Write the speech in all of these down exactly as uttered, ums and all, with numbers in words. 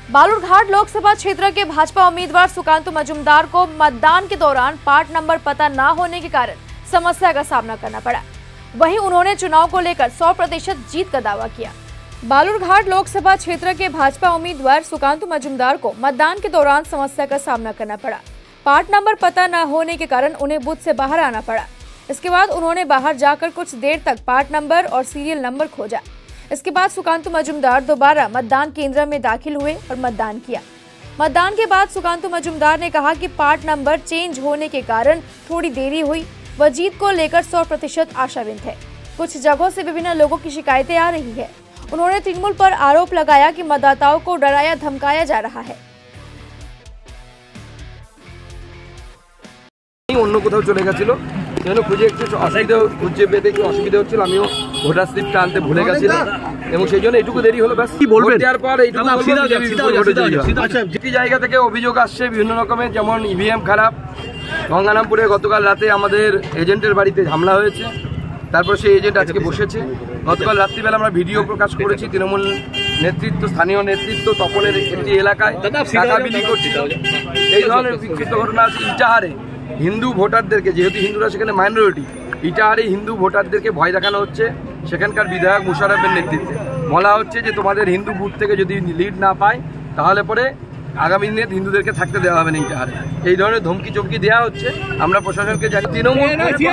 बालूरघाट लोकसभा क्षेत्र के भाजपा उम्मीदवार सुकांतु मजूमदार को मतदान के दौरान पार्ट नंबर पता न होने के कारण समस्या का सामना करना पड़ा। वहीं उन्होंने चुनाव को लेकर सौ प्रतिशत जीत का दावा किया। बालूरघाट लोकसभा क्षेत्र के भाजपा उम्मीदवार सुकांतु मजूमदार को मतदान के दौरान समस्या का सामना करना पड़ा। पार्ट नंबर पता न होने के कारण उन्हें बूथ से बाहर आना पड़ा। इसके बाद उन्होंने बाहर जाकर कुछ देर तक पार्ट नंबर और सीरियल नंबर खोजा। इसके बाद सुकांतु मजूमदार दोबारा मतदान केंद्र में दाखिल हुए और मतदान किया। मतदान के बाद सुकांतु मजूमदार ने कहा कि पार्ट नंबर चेंज होने के कारण थोड़ी देरी हुई। वह जीत को लेकर सौ प्रतिशत आशावादी है। कुछ जगहों से विभिन्न लोगों की शिकायतें आ रही है। उन्होंने तृणमूल पर आरोप लगाया कि मतदाताओं को डराया धमकाया जा रहा है। অন্য কোথাও চলে গেছিল যেন খুঁজে একটু অসুবিধা খুঁজে পেতে একটু অসুবিধা হচ্ছিল। আমিও ভোটার স্লিপটা আনতে ভুলে গেছিলাম এবং সেই জন্য এইটুকু দেরি হলো। ব্যাস কি বলবেন দেওয়ার পর এইটুকু জায়গা থেকে অভিযোগ আসছে বিভিন্ন রকমের, যেমন ইভিএম খারাপ। গঙ্গারামপুরে গতকাল রাতে আমাদের এজেন্টের বাড়িতে হামলা হয়েছে, তারপর সেই এজেন্ট আজকে বসেছে। গতকাল রাত্রিবেলা আমরা ভিডিও প্রকাশ করেছি, তৃণমূল নেতৃত্ব স্থানীয় নেতৃত্ব তপলের একটি এলাকায় টাকা বিলি করছিল। এই ধরনের বিক্ষিপ্ত ঘটনা আছে। ইটাহারে হিন্দু ভোটারদেরকে, যেহেতু হিন্দুরা সেখানে মাইনরিটি, ইটাহারে হিন্দু ভোটারদেরকে ভয় দেখানো হচ্ছে। সেখানকার বিধায়ক মুশারফের নেতৃত্বে বলা হচ্ছে যে তোমাদের হিন্দু বুথ থেকে যদি লিড না পায় তাহলে পরে আগামী দিনে হিন্দুদেরকে থাকতে দেওয়া হবে না ইটাহারে। এই ধরনের ধমকি চমকি দেওয়া হচ্ছে। আমরা প্রশাসনকে জানি তৃণমূল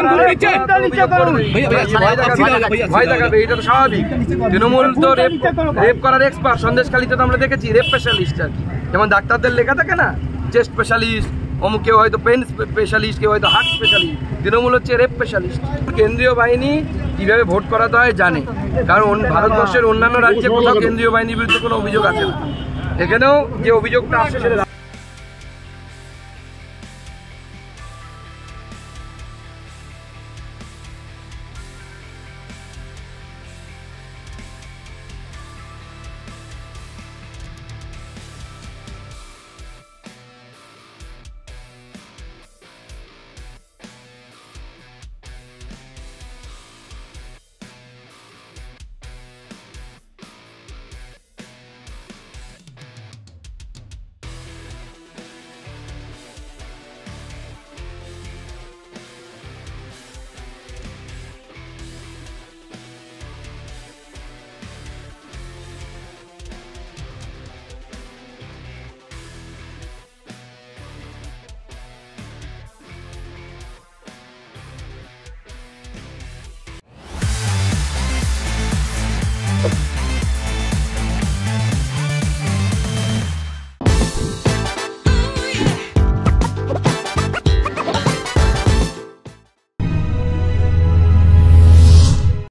ভয় দেখাবে, এটা তো স্বাভাবিক। তৃণমূল তো রেপ রেপ করার এক্সপার্ট। সন্দেশখালীতে তো আমরা দেখেছি রেপ স্পেশালিস্ট আর কি, যেমন ডাক্তারদের লেখা থাকে না চেস্ট স্পেশালিস্ট, অমুক কেউ হয়তো পেন স্পেশালিস্ট, কেউ হয়তো হার্ট স্পেশালিস্ট। তৃণমূল হচ্ছে রেপ স্পেশালিস্ট। কেন্দ্রীয় বাহিনী কিভাবে ভোট করাতে হয় জানে, কারণ ভারতবর্ষের অন্যান্য রাজ্যে কোথাও কেন্দ্রীয় বাহিনীর বিরুদ্ধে কোনো অভিযোগ আছে না। এখানেও যে অভিযোগটা আসছে সেটা